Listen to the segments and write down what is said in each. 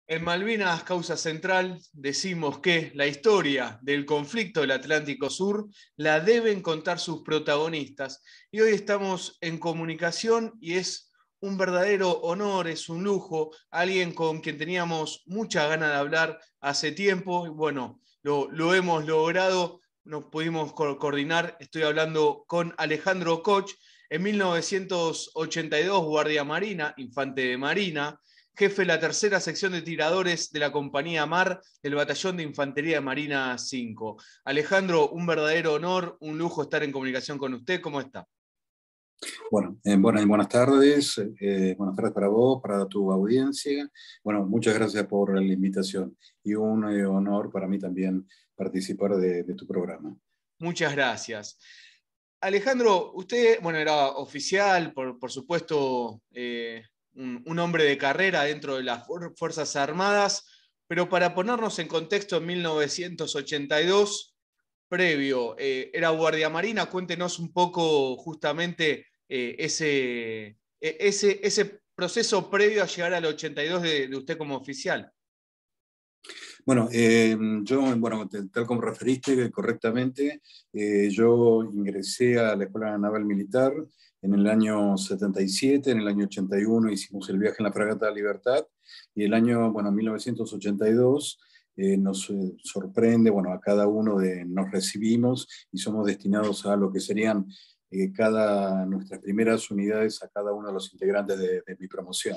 En Malvinas, Causa Central, decimos que la historia del conflicto del Atlántico Sur la deben contar sus protagonistas. Y hoy estamos en comunicación y es un verdadero honor, es un lujo, alguien con quien teníamos mucha ganas de hablar hace tiempo. Y bueno, lo hemos logrado, nos pudimos coordinar. Estoy hablando con Alejandro Koch, en 1982 guardia marina, infante de marina, jefe de la tercera sección de tiradores de la Compañía Mar del Batallón de Infantería de Marina 5. Alejandro, un verdadero honor, un lujo estar en comunicación con usted. ¿Cómo está? Bueno, buenas tardes. Buenas tardes para vos, para tu audiencia. Bueno, muchas gracias por la invitación y un honor para mí también participar de tu programa. Muchas gracias. Alejandro, usted, bueno, era oficial, por supuesto, un hombre de carrera dentro de las Fuerzas Armadas, pero para ponernos en contexto, en 1982, previo, era guardia marina. Cuéntenos un poco justamente ese proceso previo a llegar al 82 de usted como oficial. Bueno, tal como referiste correctamente, yo ingresé a la Escuela Naval Militar en el año 77, en el año 81 hicimos el viaje en la Fragata Libertad, y el año 1982 nos sorprende, a cada uno nos recibimos y somos destinados a lo que serían nuestras primeras unidades a cada uno de los integrantes de mi promoción.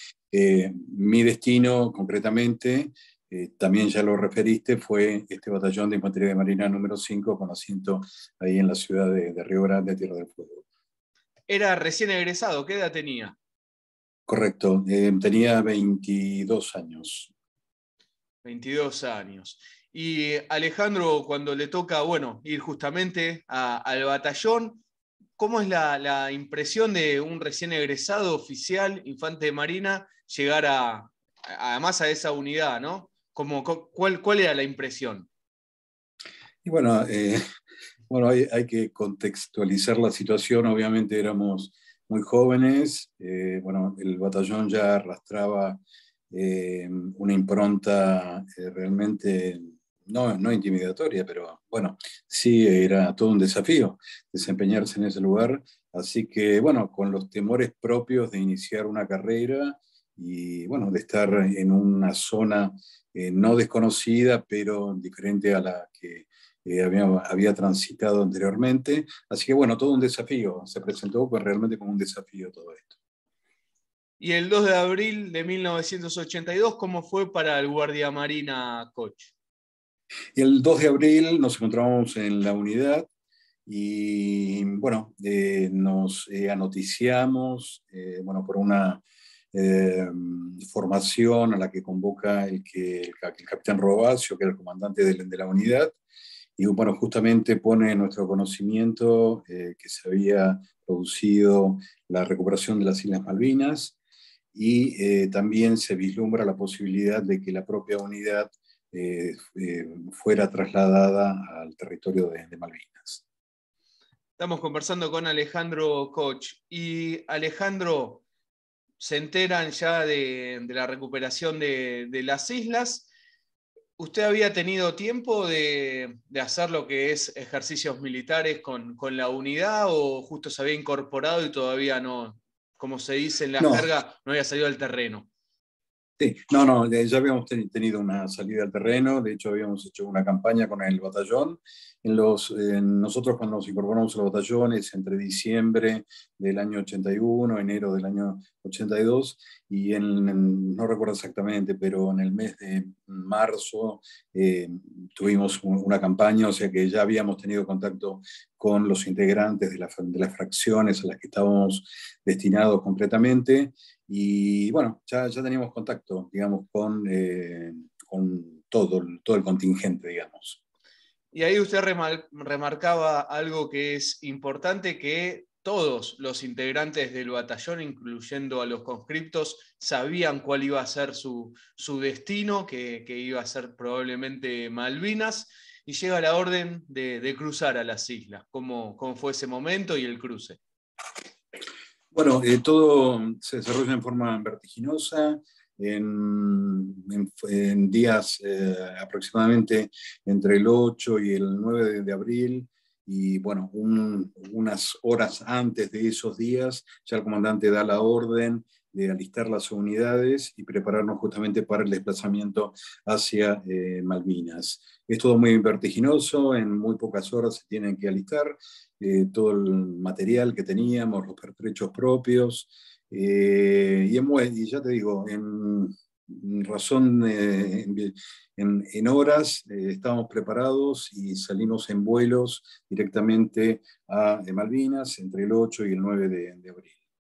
Mi destino, concretamente, también ya lo referiste, fue este batallón de Infantería de Marina número 5 con asiento ahí en la ciudad de Río Grande, Tierra del Fuego. Era recién egresado, ¿qué edad tenía? Correcto, tenía 22 años. 22 años. Y Alejandro, cuando le toca, ir justamente al batallón, ¿cómo es la impresión de un recién egresado oficial, infante de marina, llegar además a esa unidad, ¿no? ¿Cuál era la impresión? Y hay que contextualizar la situación. Obviamente éramos muy jóvenes. El batallón ya arrastraba una impronta realmente no intimidatoria, pero sí era todo un desafío desempeñarse en ese lugar. Así que, con los temores propios de iniciar una carrera y, de estar en una zona no desconocida, pero diferente a la que había transitado anteriormente. Así que todo un desafío, se presentó realmente como un desafío todo esto. Y el 2 de abril de 1982, ¿cómo fue para el Guardia Marina Koch? El 2 de abril nos encontramos en la unidad y nos anoticiamos por una formación a la que convoca el capitán Robacio, que era el comandante de la unidad. Y justamente pone en nuestro conocimiento que se había producido la recuperación de las Islas Malvinas, y también se vislumbra la posibilidad de que la propia unidad fuera trasladada al territorio de Malvinas. Estamos conversando con Alejandro Koch. Y Alejandro, se enteran ya de la recuperación de las islas. ¿Usted había tenido tiempo de hacer lo que es ejercicios militares con la unidad, o justo se había incorporado y todavía no, como se dice en la jerga, no había salido al terreno? Sí, ya habíamos tenido una salida al terreno. De hecho habíamos hecho una campaña con el batallón. Nosotros cuando nos incorporamos al batallón es entre diciembre del año 81, enero del año 82, y no recuerdo exactamente, pero en el mes de marzo tuvimos una campaña, o sea que ya habíamos tenido contacto con los integrantes de las fracciones a las que estábamos destinados concretamente. Y ya teníamos contacto, digamos, con todo el contingente, digamos. Y ahí usted remarcaba algo que es importante, que todos los integrantes del batallón, incluyendo a los conscriptos, sabían cuál iba a ser su destino, que iba a ser probablemente Malvinas, y llega la orden de cruzar a las islas. ¿Cómo fue ese momento y el cruce? Todo se desarrolla en forma vertiginosa. en días aproximadamente entre el 8 y el 9 de abril. Y bueno, unas horas antes de esos días, ya el comandante da la orden de alistar las unidades y prepararnos justamente para el desplazamiento hacia Malvinas. Es todo muy vertiginoso, en muy pocas horas se tienen que alistar todo el material que teníamos, los pertrechos propios, y ya te digo, en razón, en horas estábamos preparados y salimos en vuelos directamente a Malvinas entre el 8 y el 9 de abril.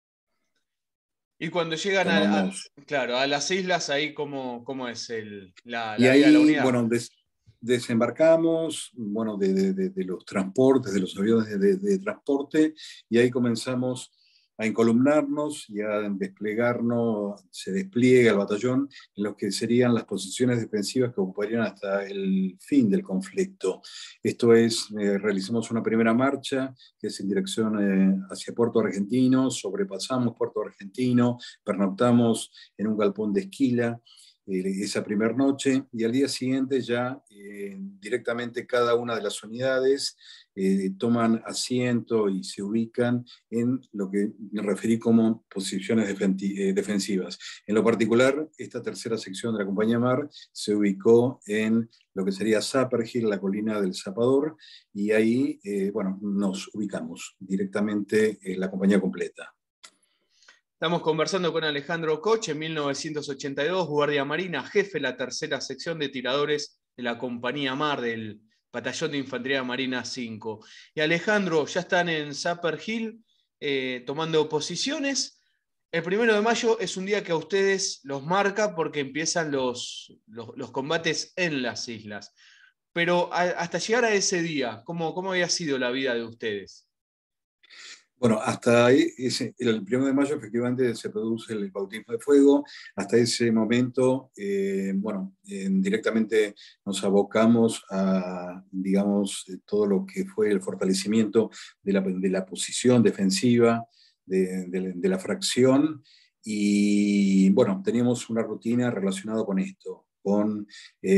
Y cuando llegan claro, a las islas, ahí cómo es la y vida de la ahí, unidad. bueno, desembarcamos, bueno, de los transportes, de los aviones de transporte, y ahí comenzamos a encolumnarnos y a desplegarnos. Se despliega el batallón en lo que serían las posiciones defensivas que ocuparían hasta el fin del conflicto. Esto es, realizamos una primera marcha, que es en dirección hacia Puerto Argentino, sobrepasamos Puerto Argentino, pernoctamos en un galpón de Esquila, esa primera noche, y al día siguiente ya directamente cada una de las unidades toman asiento y se ubican en lo que me referí como posiciones defensivas. En lo particular, esta tercera sección de la Compañía Mar se ubicó en lo que sería Zapper Hill, la colina del Zapador, y ahí, bueno, nos ubicamos directamente en la compañía completa. Estamos conversando con Alejandro Koch, en 1982, guardia marina, jefe de la tercera sección de tiradores de la Compañía Mar del Batallón de Infantería Marina 5. Y Alejandro, ya están en Zapper Hill tomando posiciones. El 1 de mayo es un día que a ustedes los marca porque empiezan los combates en las islas. Pero hasta llegar a ese día, ¿cómo había sido la vida de ustedes? Bueno, hasta ahí, el 1 de mayo efectivamente se produce el bautismo de fuego. Hasta ese momento, bueno, directamente nos abocamos a, digamos, todo lo que fue el fortalecimiento de la posición defensiva de la fracción. Y bueno, teníamos una rutina relacionada con esto, con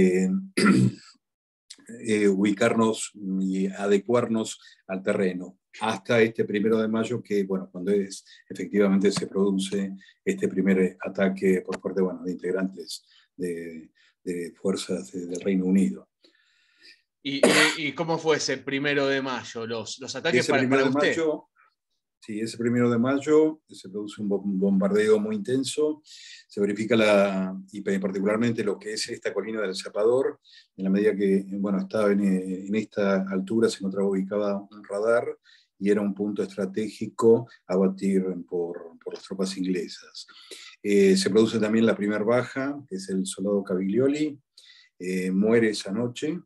ubicarnos y adecuarnos al terreno, hasta este 1 de mayo, que, bueno, cuando efectivamente se produce este primer ataque por parte, bueno, de integrantes de fuerzas del Reino Unido. ¿Y cómo fue ese 1 de mayo? Los ataques Ese primero para de usted. mayo, sí, ese 1 de mayo se produce un bombardeo muy intenso. Se verifica y particularmente lo que es esta colina del Zapador, en la medida que, bueno, estaba en esta altura, se encontraba ubicado un radar y era un punto estratégico a batir por las tropas inglesas. Se produce también la primera baja, que es el soldado Caviglioli, muere esa noche.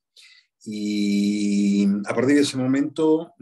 Y a partir de ese momento,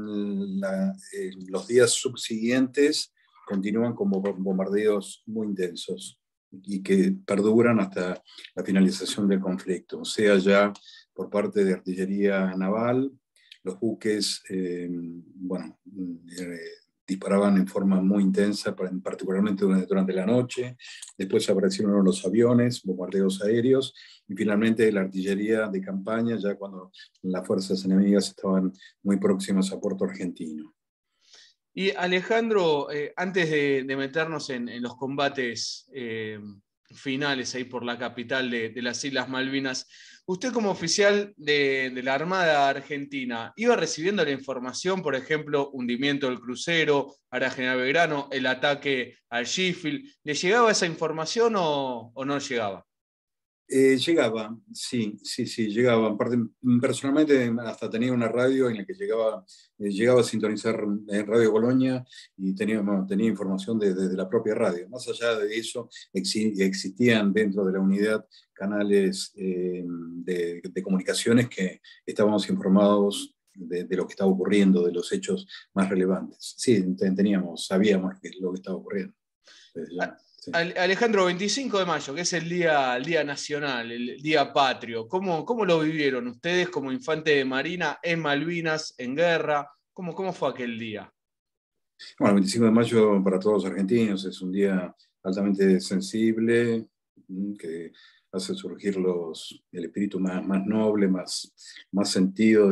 los días subsiguientes continúan con bombardeos muy intensos y que perduran hasta la finalización del conflicto, sea ya por parte de artillería naval, los buques, bueno, disparaban en forma muy intensa, particularmente durante la noche. Después aparecieron los aviones, bombardeos aéreos, y finalmente la artillería de campaña, ya cuando las fuerzas enemigas estaban muy próximas a Puerto Argentino. Y Alejandro, antes de meternos en los combates finales ahí por la capital de las Islas Malvinas, usted como oficial de la Armada Argentina, ¿iba recibiendo la información, por ejemplo, hundimiento del crucero, Ara General Belgrano, el ataque al Sheffield? ¿Le llegaba esa información o no llegaba? Llegaba, sí, llegaba. Personalmente, hasta tenía una radio en la que llegaba a sintonizar en Radio Colonia y tenía información desde la propia radio. Más allá de eso, existían dentro de la unidad canales de comunicaciones que estábamos informados de lo que estaba ocurriendo, de los hechos más relevantes. Sí, sabíamos lo que estaba ocurriendo. Ya. Sí. Alejandro, 25 de mayo, que es el día nacional, el día patrio, ¿cómo lo vivieron ustedes como infante de marina en Malvinas, en guerra? ¿Cómo fue aquel día? Bueno, el 25 de mayo para todos los argentinos es un día altamente sensible, que hace surgir el espíritu más noble, más sentido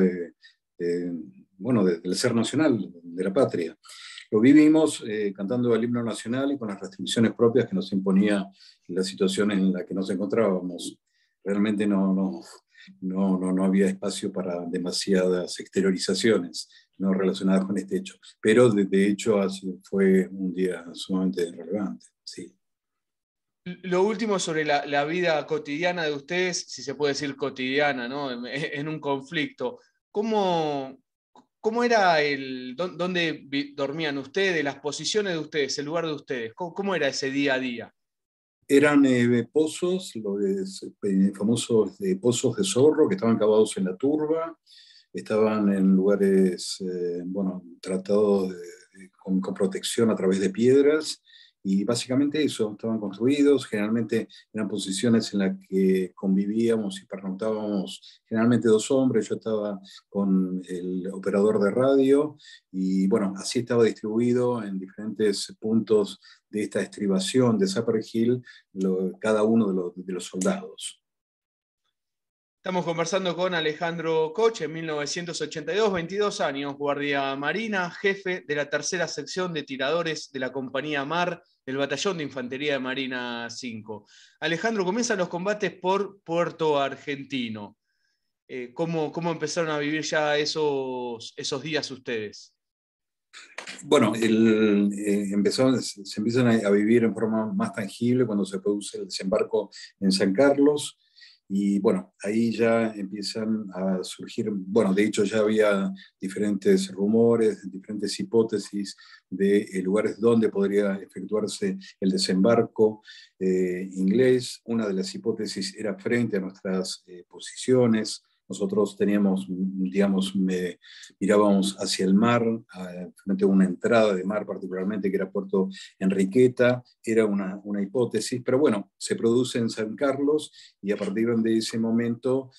del ser nacional, de la patria. Lo vivimos cantando el himno nacional y con las restricciones propias que nos imponía la situación en la que nos encontrábamos. Realmente no había espacio para demasiadas exteriorizaciones no relacionadas con este hecho. Pero de hecho fue un día sumamente relevante. Sí. Lo último sobre la vida cotidiana de ustedes, si se puede decir cotidiana, ¿no? En un conflicto. ¿Cómo era dónde dormían ustedes, las posiciones de ustedes, el lugar de ustedes? ¿Cómo era ese día a día? Eran pozos, los famosos pozos de zorro que estaban cavados en la turba, estaban en lugares, tratados con protección a través de piedras, y básicamente eso, estaban construidos, generalmente eran posiciones en las que convivíamos y pernoctábamos generalmente dos hombres. Yo estaba con el operador de radio, y bueno, así estaba distribuido en diferentes puntos de esta estribación de Zapper Hill, cada uno de los soldados. Estamos conversando con Alejandro Koch, en 1982, 22 años, guardia marina, jefe de la tercera sección de tiradores de la Compañía Mar del Batallón de Infantería de Marina 5. Alejandro, comienzan los combates por Puerto Argentino. ¿Cómo empezaron a vivir ya esos días ustedes? Bueno, se empiezan a vivir en forma más tangible cuando se produce el desembarco en San Carlos. Y bueno, ahí ya empiezan a surgir, bueno, de hecho ya había diferentes rumores, diferentes hipótesis de lugares donde podría efectuarse el desembarco inglés. Una de las hipótesis era frente a nuestras posiciones. Nosotros teníamos, digamos, mirábamos hacia el mar, frente a una entrada de mar particularmente, que era Puerto Enriqueta. Era una hipótesis, pero bueno, se produce en San Carlos, y a partir de ese momento,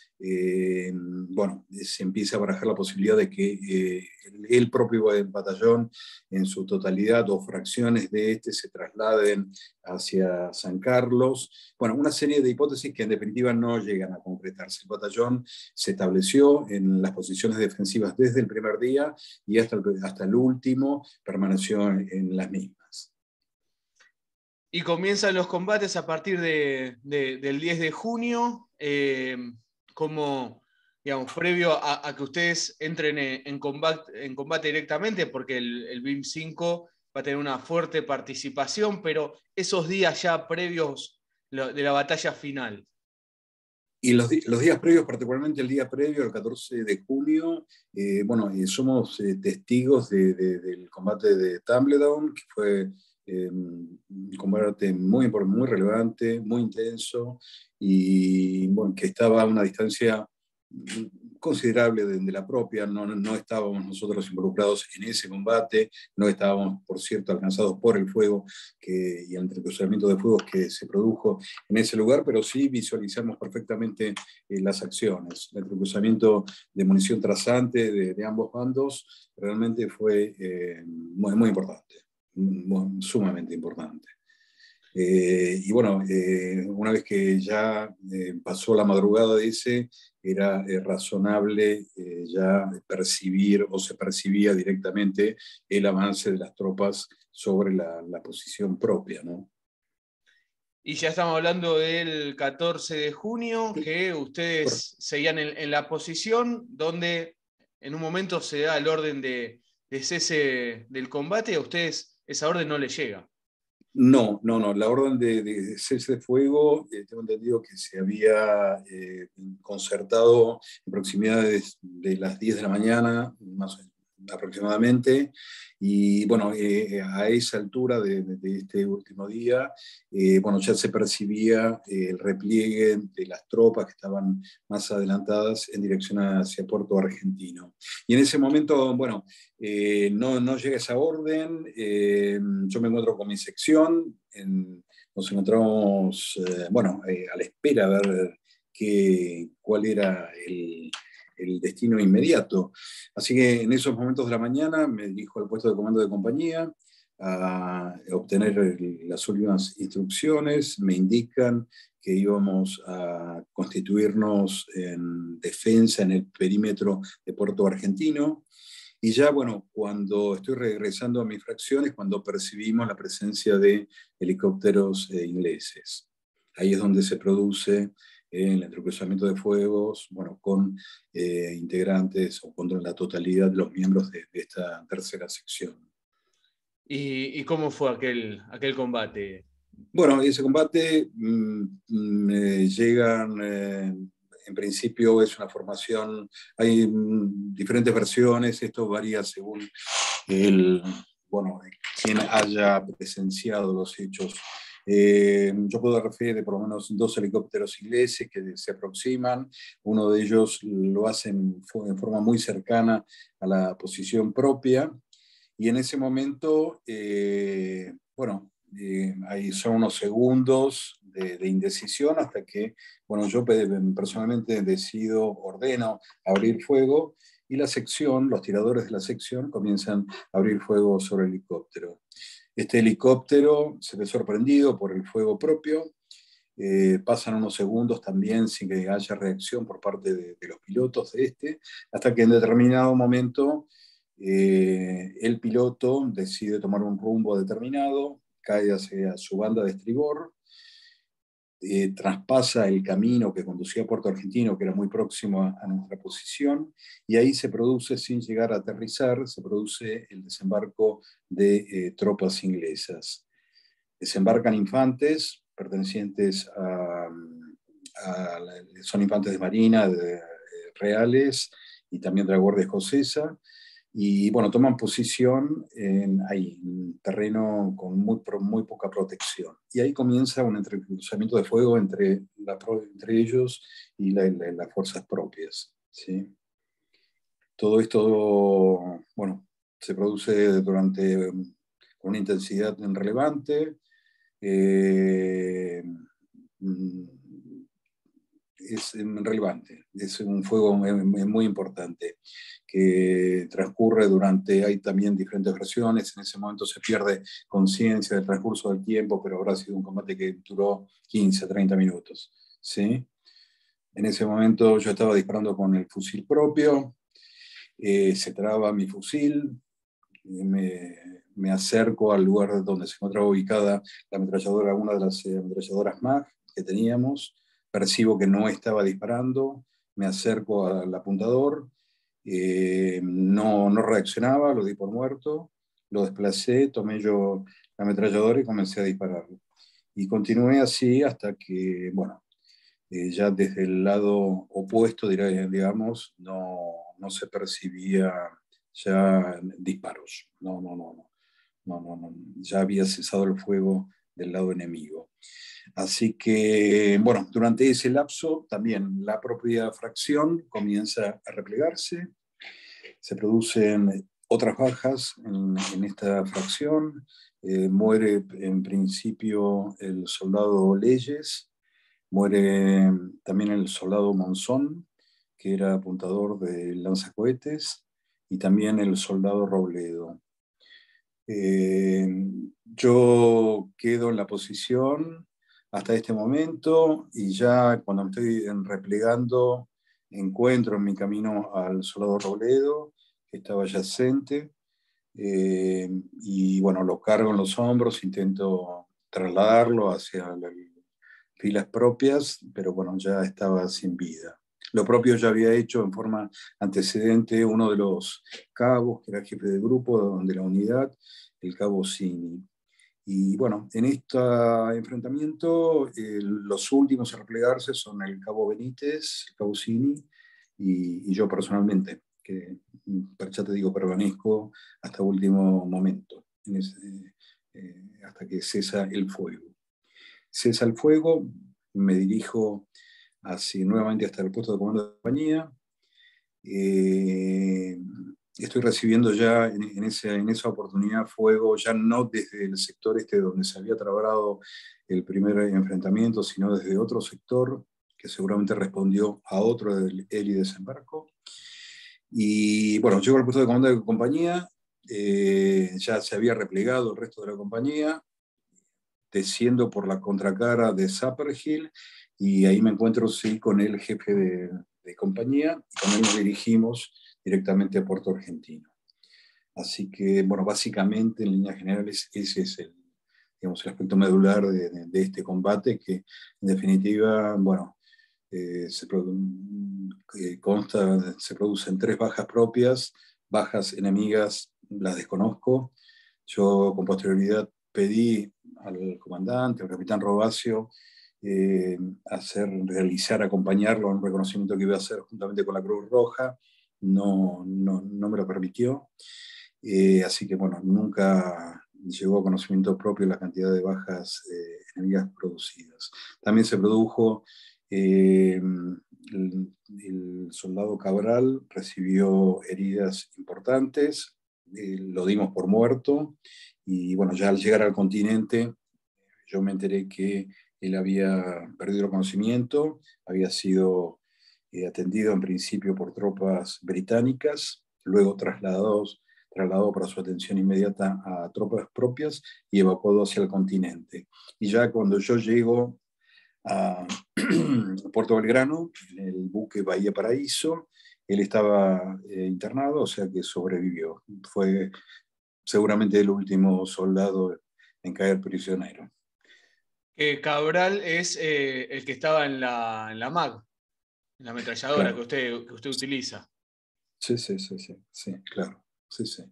se empieza a barajar la posibilidad de que el propio batallón en su totalidad o fracciones de este se trasladen hacia San Carlos. Bueno, una serie de hipótesis que en definitiva no llegan a concretarse. El batallón se estableció en las posiciones defensivas desde el primer día, y hasta el último permaneció en las mismas. Y comienzan los combates a partir del 10 de junio, como, digamos, previo a que ustedes entren en combate directamente, porque el BIM 5 va a tener una fuerte participación, pero esos días ya previos de la batalla final. Y los días previos, particularmente el día previo, el 14 de junio, somos testigos del combate de Tumbledown, que fue un combate muy relevante, muy intenso, y bueno, que estaba a una distancia considerable de la propia. No estábamos nosotros involucrados en ese combate, no estábamos, por cierto, alcanzados por el fuego y el entrecruzamiento de fuegos que se produjo en ese lugar, pero sí visualizamos perfectamente las acciones. El entrecruzamiento de munición trazante de ambos bandos realmente fue muy importante, sumamente importante. Una vez que ya pasó la madrugada de ese, era razonable ya percibir, o se percibía directamente, el avance de las tropas sobre la posición propia, ¿no? Y ya estamos hablando del 14 de junio, que ustedes seguían en la posición donde en un momento se da el orden de cese del combate, y a ustedes esa orden no les llega. No, la orden de cese de fuego, tengo entendido que se había concertado en proximidades de las 10 de la mañana, más aproximadamente, y bueno, a esa altura de este último día, ya se percibía el repliegue de las tropas que estaban más adelantadas en dirección hacia Puerto Argentino. Y en ese momento, no llega esa orden. Yo me encuentro con mi sección, nos encontramos a la espera a ver cuál era el destino inmediato. Así que en esos momentos de la mañana me dirijo al puesto de comando de compañía. a obtener las últimas instrucciones, me indican que íbamos a constituirnos en defensa en el perímetro de Puerto Argentino. Y ya, bueno, cuando estoy regresando a mis fracciones, cuando percibimos la presencia de helicópteros ingleses. Ahí es donde se produce el entrecruzamiento de fuegos, bueno, con integrantes o con la totalidad de los miembros de esta tercera sección. ¿Y cómo fue aquel combate? Bueno, ese combate llegan, en principio es una formación, hay diferentes versiones, esto varía según quien haya presenciado los hechos. Yo puedo referir de por lo menos 2 helicópteros ingleses que se aproximan, uno de ellos lo hacen en forma muy cercana a la posición propia, y en ese momento, ahí son unos segundos de indecisión hasta que, bueno, yo personalmente ordeno abrir fuego, y la sección, los tiradores de la sección comienzan a abrir fuego sobre el helicóptero. Este helicóptero se ve sorprendido por el fuego propio, pasan unos segundos también sin que haya reacción por parte de los pilotos hasta que en determinado momento el piloto decide tomar un rumbo determinado, cae hacia su banda de estribor, traspasa el camino que conducía a Puerto Argentino, que era muy próximo a nuestra posición, y ahí se produce, sin llegar a aterrizar, se produce el desembarco de tropas inglesas. Desembarcan infantes pertenecientes son infantes de marina, reales, y también de la Guardia Escocesa, y bueno, toman posición ahí, en terreno con muy poca protección. Y ahí comienza un entrecruzamiento de fuego entre ellos y las fuerzas propias, ¿sí? Todo esto, bueno, se produce con una intensidad relevante. Es relevante, es un fuego muy importante que transcurre hay también diferentes versiones, en ese momento se pierde conciencia del transcurso del tiempo, pero habrá sido un combate que duró 15, 30 minutos, ¿sí? En ese momento yo estaba disparando con el fusil propio, se traba mi fusil, me acerco al lugar donde se encontraba ubicada la ametralladora, una de las ametralladoras MAG que teníamos, percibo que no estaba disparando, me acerco al apuntador, no reaccionaba, lo di por muerto, lo desplacé, tomé yo la ametralladora y comencé a disparar. Y continué así hasta que, bueno, ya desde el lado opuesto, digamos, no se percibía ya disparos. No, ya había cesado el fuego del lado enemigo. Así que, bueno, durante ese lapso también la propia fracción comienza a replegarse, se producen otras bajas en esta fracción, muere en principio el soldado Leyes, muere también el soldado Monzón, que era apuntador de lanzacohetes, y también el soldado Robledo. Yo quedo en la posición hasta este momento, y ya cuando me estoy replegando encuentro en mi camino al soldado Robledo, que estaba yacente, y bueno, lo cargo en los hombros, intento trasladarlo hacia las filas propias, pero bueno, ya estaba sin vida. Lo propio ya había hecho en forma antecedente uno de los cabos, que era jefe de grupo de la unidad, el cabo Cini. Y bueno, en este enfrentamiento, los últimos a replegarse son el cabo Benítez, el cabo Cini, y yo personalmente, que ya te digo, permanezco hasta último momento, hasta que cesa el fuego. Cesa el fuego, me dirijo nuevamente hasta el puesto de comando de compañía. Estoy recibiendo ya en esa oportunidad fuego, ya no desde el sector donde se había trabado el primer enfrentamiento, sino desde otro sector que seguramente respondió a otro del heli desembarco. Y bueno, llego al puesto de comando de compañía ya se había replegado el resto de la compañía, desciendo por la contracara de Zapper Hill, y ahí me encuentro sí, con el jefe de compañía, y con él nos dirigimos directamente a Puerto Argentino. Así que, bueno, básicamente, en líneas generales, ese es el, digamos, el aspecto medular de este combate, que en definitiva, bueno, se producen 3 bajas propias, bajas enemigas las desconozco. Yo con posterioridad pedí al comandante, al capitán Robacio, acompañarlo a un reconocimiento que iba a hacer juntamente con la Cruz Roja. No me lo permitió. Así que, bueno, nunca llegó a conocimiento propio la cantidad de bajas enemigas producidas. También se produjo, el soldado Cabral recibió heridas importantes, lo dimos por muerto, y bueno, ya al llegar al continente, yo me enteré que él había perdido el conocimiento, había sido atendido en principio por tropas británicas, luego trasladado para su atención inmediata a tropas propias y evacuado hacia el continente. Y ya cuando yo llego a Puerto Belgrano, en el buque Bahía Paraíso, él estaba internado, o sea que sobrevivió. Fue seguramente el último soldado en caer prisionero. Cabral es el que estaba en la MAG, en la ametralladora Claro. que usted utiliza. Sí, claro. Sí, sí.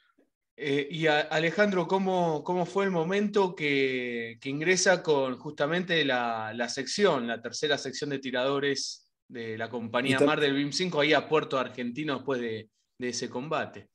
Y Alejandro, ¿cómo fue el momento que ingresa con justamente la sección, la tercera sección de tiradores de la Y compañía Mar del BIM-5 ahí a Puerto Argentino después de ese combate?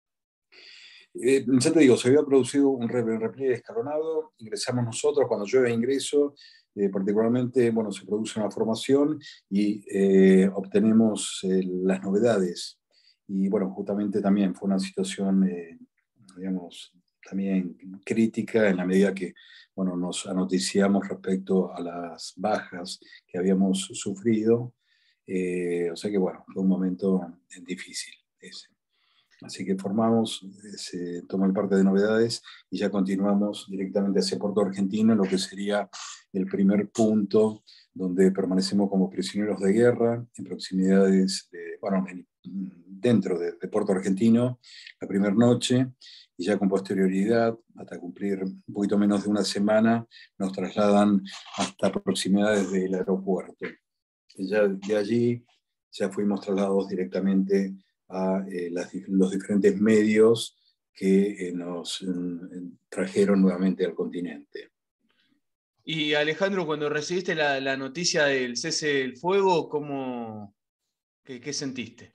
Ya te digo, se había producido un repliegue escalonado, ingresamos nosotros, cuando yo ingreso, particularmente, bueno, se produce una formación y obtenemos las novedades. Y bueno, justamente también fue una situación, digamos, también crítica en la medida que, bueno, nos anoticiamos respecto a las bajas que habíamos sufrido. O sea que, bueno, fue un momento difícil ese. Así que formamos, se tomó el parte de novedades y ya continuamos directamente hacia Puerto Argentino, lo que sería el primer punto donde permanecemos como prisioneros de guerra, en proximidades, dentro de Puerto Argentino, la primera noche, y ya con posterioridad, hasta cumplir un poquito menos de una semana, nos trasladan hasta proximidades del aeropuerto. Y ya de allí ya fuimos trasladados directamente a los diferentes medios que nos trajeron nuevamente al continente. Y Alejandro, cuando recibiste la noticia del cese del fuego, qué sentiste?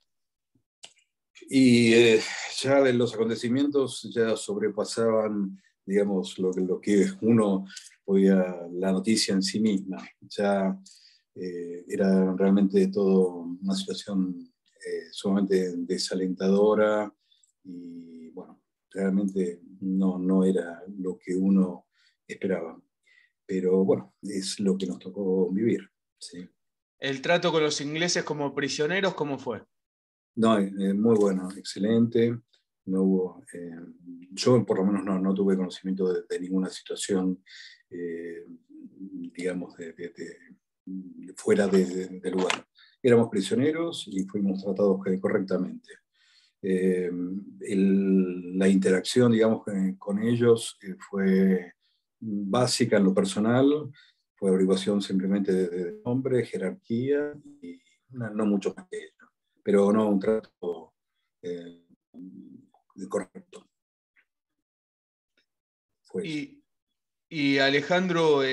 Y ya los acontecimientos ya sobrepasaban, digamos, lo que uno podía, la noticia en sí misma. Ya era realmente todo una situación sumamente desalentadora, y bueno, realmente no era lo que uno esperaba. Pero bueno, es lo que nos tocó vivir. ¿Sí? ¿El trato con los ingleses como prisioneros, cómo fue? No, muy bueno, excelente. No hubo, yo por lo menos no tuve conocimiento de ninguna situación, digamos, fuera de lugar. Éramos prisioneros y fuimos tratados correctamente. La interacción, digamos, con ellos fue básica en lo personal, fue averiguación simplemente de nombre, jerarquía y no mucho más que ello, pero no un trato eh, correcto. Fue eso. Y Alejandro,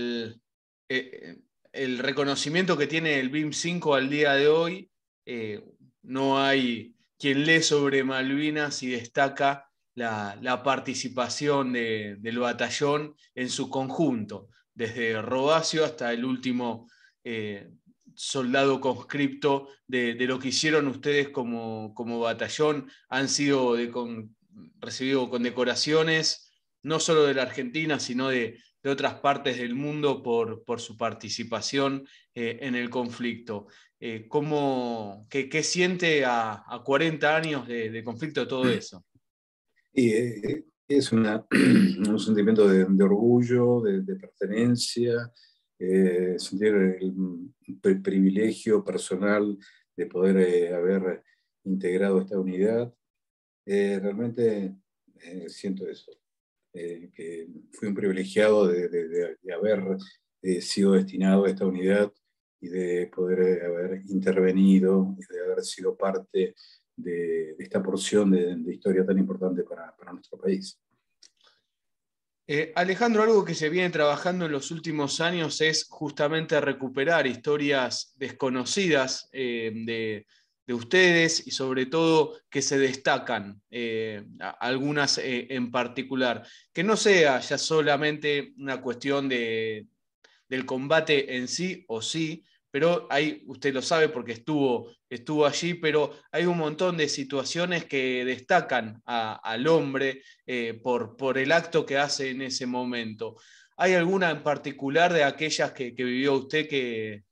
el reconocimiento que tiene el BIM-5 al día de hoy, no hay quien lee sobre Malvinas y destaca la participación del batallón en su conjunto, desde Robacio hasta el último soldado conscripto de lo que hicieron ustedes como batallón. Han sido recibido condecoraciones no solo de la Argentina, sino de otras partes del mundo por su participación en el conflicto. ¿Qué siente a 40 años de conflicto todo eso? Y es un sentimiento de orgullo, de pertenencia, sentir el privilegio personal de poder haber integrado esta unidad. Realmente siento eso, que fui un privilegiado de haber sido destinado a esta unidad y de poder haber intervenido y de haber sido parte de esta porción de historia tan importante para nuestro país. Alejandro, algo que se viene trabajando en los últimos años es justamente recuperar historias desconocidas de ustedes y sobre todo que se destacan, algunas en particular. Que no sea ya solamente una cuestión del combate en sí o sí, pero hay, usted lo sabe porque estuvo allí, pero hay un montón de situaciones que destacan al hombre por el acto que hace en ese momento. ¿Hay alguna en particular de aquellas que vivió usted que...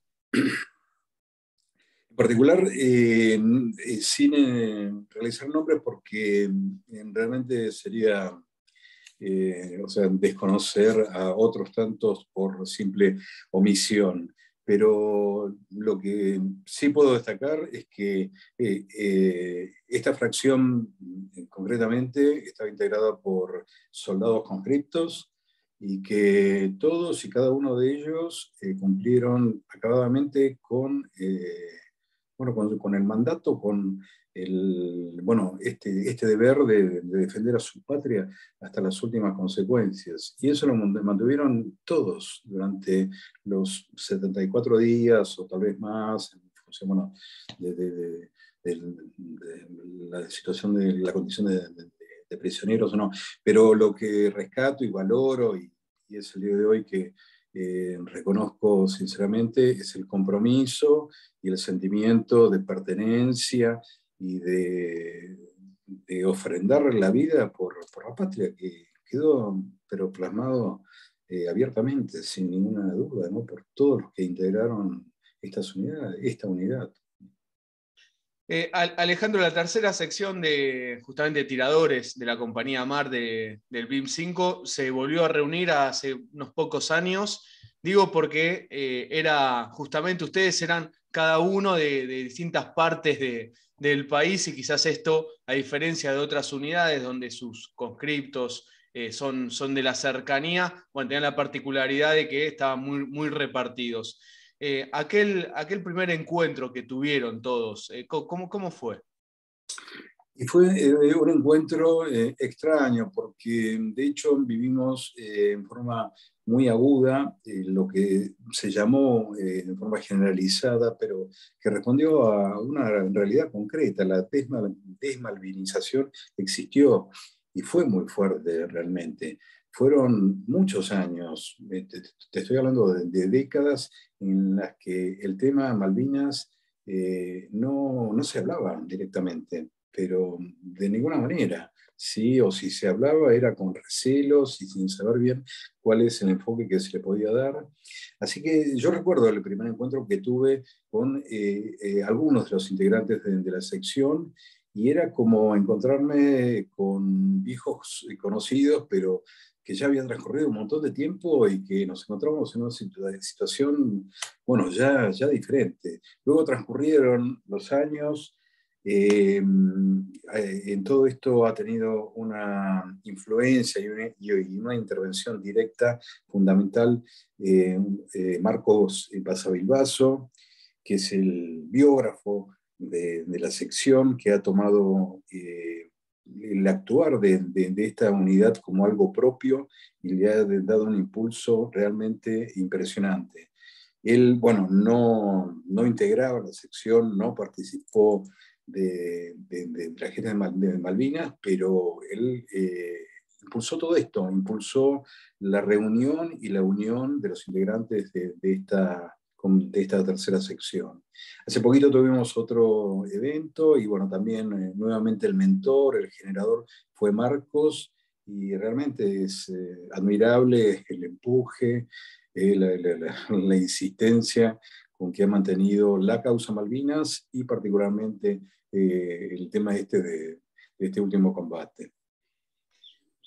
En particular, sin realizar nombres, porque realmente sería o sea, desconocer a otros tantos por simple omisión. Pero lo que sí puedo destacar es que esta fracción concretamente estaba integrada por soldados conscriptos y que todos y cada uno de ellos cumplieron acabadamente con el mandato, con este deber de defender a su patria hasta las últimas consecuencias. Y eso lo mantuvieron todos durante los 74 días o tal vez más, en función de la situación de la condición de prisioneros o no. Pero lo que rescato y valoro, y es el día de hoy que reconozco sinceramente, es el compromiso y el sentimiento de pertenencia y de ofrendar la vida por la patria, que quedó pero plasmado abiertamente, sin ninguna duda, ¿no? Por todos los que integraron esta unidad. Alejandro, la tercera sección de justamente tiradores de la compañía Mar del BIM 5 se volvió a reunir hace unos pocos años. Digo porque era justamente ustedes eran cada uno de distintas partes del país y quizás esto, a diferencia de otras unidades donde sus conscriptos son de la cercanía, bueno, tenían la particularidad de que estaban muy repartidos. Aquel primer encuentro que tuvieron todos, ¿cómo fue? Y fue un encuentro extraño, porque de hecho vivimos en forma muy aguda lo que se llamó en forma generalizada, pero que respondió a una realidad concreta. La desmalvinización existió y fue muy fuerte realmente. Fueron muchos años, te estoy hablando de décadas en las que el tema Malvinas no se hablaba directamente, pero de ninguna manera. Sí, o si se hablaba era con recelos y sin saber bien cuál es el enfoque que se le podía dar. Así que yo recuerdo el primer encuentro que tuve con algunos de los integrantes de la sección y era como encontrarme con viejos conocidos, pero que ya habían transcurrido un montón de tiempo y que nos encontramos en una situación, bueno, ya diferente. Luego transcurrieron los años. En todo esto ha tenido una influencia y una intervención directa, fundamental, Marcos Pasavilbaso, que es el biógrafo de la sección, que ha tomado el actuar de esta unidad como algo propio y le ha dado un impulso realmente impresionante. Él, bueno, no integraba la sección, no participó de tragedias de Malvinas, pero él impulsó todo esto, impulsó la reunión y la unión de los integrantes de esta tercera sección. Hace poquito tuvimos otro evento y bueno, también nuevamente el mentor, el generador fue Marcos y realmente es admirable el empuje, la insistencia con que ha mantenido la causa Malvinas y particularmente el tema de este último combate.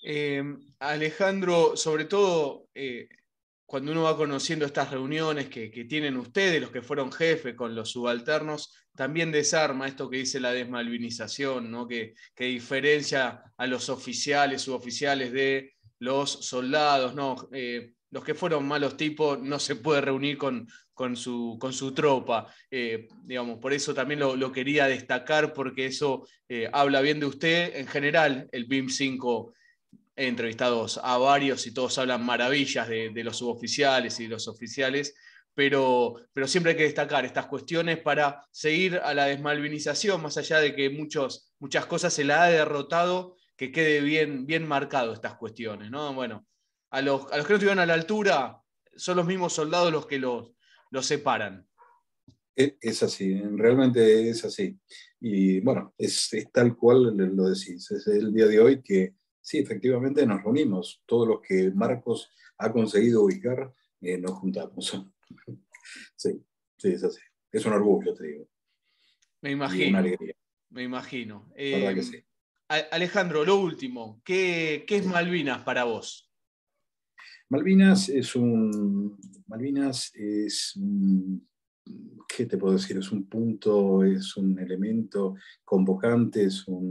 Alejandro, sobre todo cuando uno va conociendo estas reuniones que tienen ustedes, los que fueron jefes con los subalternos, también desarma esto que dice la desmalvinización, ¿no? que diferencia a los oficiales, suboficiales de los soldados, ¿no? Los que fueron malos tipos no se puede reunir con su tropa. Digamos, por eso también lo quería destacar, porque eso habla bien de usted. En general, el BIM 5 he entrevistado a varios y todos hablan maravillas de los suboficiales y de los oficiales, pero siempre hay que destacar estas cuestiones para seguir a la desmalvinización, más allá de que muchas cosas se la ha derrotado, que quede bien marcado estas cuestiones, ¿no? Bueno, a los que no estuvieron a la altura son los mismos soldados los que los separan. Es así, realmente es así. Y bueno, es tal cual lo decís. Es el día de hoy que sí, efectivamente nos reunimos. Todos los que Marcos ha conseguido ubicar, nos juntamos. Sí, sí, es así. Es un orgullo, te digo. Me Y una imagino, alegría. me imagino. La verdad que sí. Alejandro, lo último, ¿qué es Sí. Malvinas para vos? Malvinas es un, ¿qué te puedo decir? Es un punto, es un elemento convocante,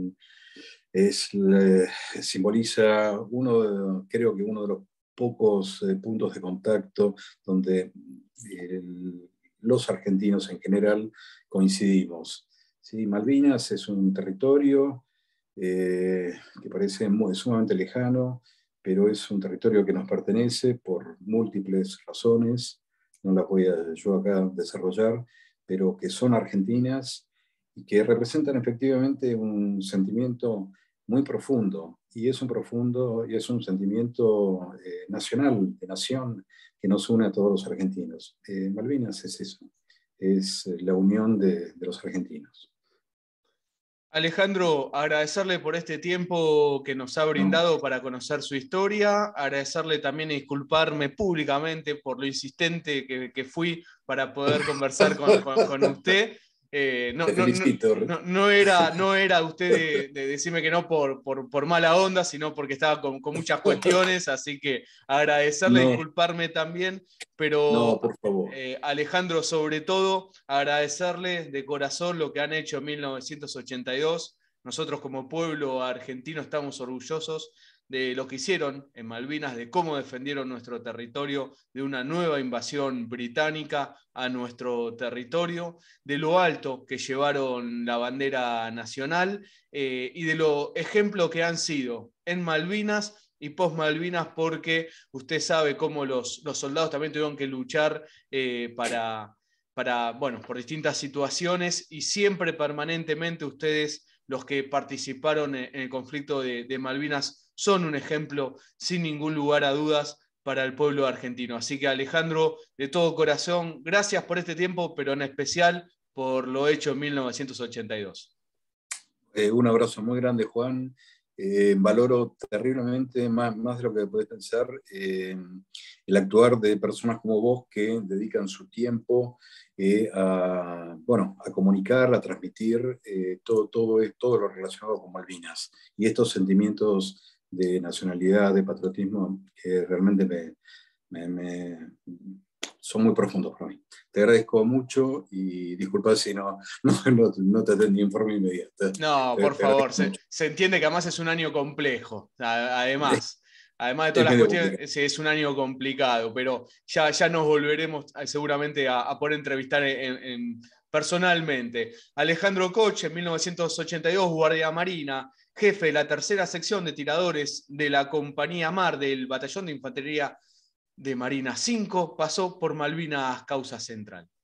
simboliza creo que uno de los pocos puntos de contacto donde los argentinos en general coincidimos. ¿Sí? Malvinas es un territorio que parece sumamente lejano, pero es un territorio que nos pertenece por múltiples razones, no las voy a yo acá desarrollar, pero que son argentinas y que representan efectivamente un sentimiento muy profundo, y es un sentimiento nacional, de nación, que nos une a todos los argentinos. Malvinas es eso, es la unión de los argentinos. Alejandro, agradecerle por este tiempo que nos ha No, brindado para conocer su historia, agradecerle también y disculparme públicamente por lo insistente que fui para poder conversar con usted. No, te no, no, felicito. no era usted de decirme que no por mala onda, sino porque estaba con muchas cuestiones, así que agradecerle, No, disculparme también, no, pero por favor. Alejandro, sobre todo, agradecerles de corazón lo que han hecho en 1982. Nosotros como pueblo argentino estamos orgullosos de lo que hicieron en Malvinas, de cómo defendieron nuestro territorio de una nueva invasión británica a nuestro territorio, de lo alto que llevaron la bandera nacional y de lo ejemplo que han sido en Malvinas y post Malvinas, porque usted sabe cómo los soldados también tuvieron que luchar bueno, por distintas situaciones, y siempre permanentemente ustedes, los que participaron en el conflicto de Malvinas, son un ejemplo sin ningún lugar a dudas para el pueblo argentino. Así que Alejandro, de todo corazón, gracias por este tiempo, pero en especial por lo hecho en 1982. Un abrazo muy grande, Juan. Valoro terriblemente, más de lo que podés pensar, el actuar de personas como vos que dedican su tiempo a comunicar, a transmitir todo lo relacionado con Malvinas. Y estos sentimientos de nacionalidad, de patriotismo, que realmente son muy profundos para mí. Te agradezco mucho y disculpa si no te atendí en forma inmediata. No, por Te favor, agradezco mucho. se entiende que además es un año complejo, además de todas Es las medio complicado. cuestiones, es un año complicado, pero ya nos volveremos seguramente a poder entrevistar personalmente. Alejandro Koch, en 1982, guardia marina, jefe de la tercera sección de tiradores de la Compañía Mar del Batallón de Infantería de Marina 5, pasó por Malvinas Causa Central.